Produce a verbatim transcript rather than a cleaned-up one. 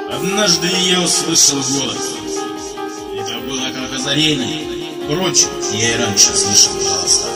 Однажды я услышал голос. Это было как озарение. Впрочем, я и раньше слышал голос.